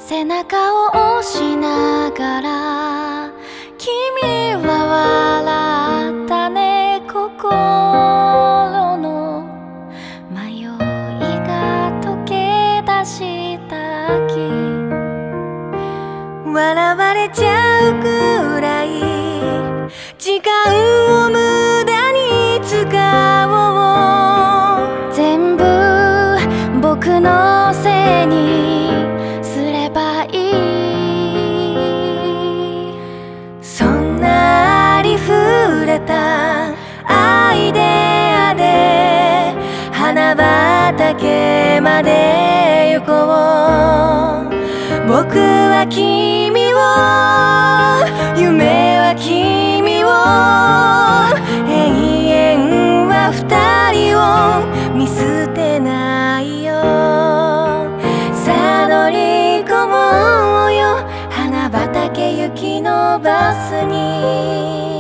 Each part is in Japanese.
背中を押しながら君は笑ったね。心の迷いが溶け出した秋、笑われちゃうくらい時間を無駄に使おう。全部僕のせいにすればいい。そんなありふれたアイデアで花畑まで行こう。僕は君を、夢は君を、永遠は二人を見捨てないよ。さあ乗り込もうよ、花畑行きのバスに。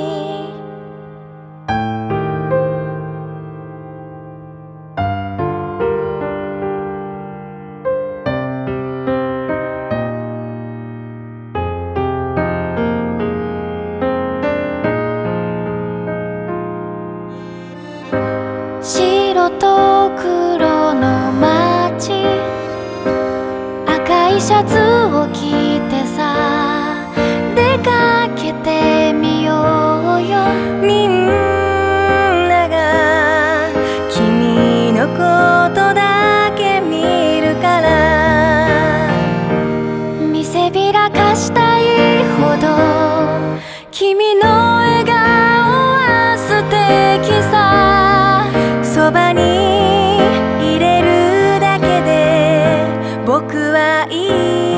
白と黒の街、赤いシャツを着てさ、出かけてみようよ。みんなが君のことだけ見るから、見せびらかしたいほど君の笑顔は素敵さ。そばにいれるだけで僕はいい。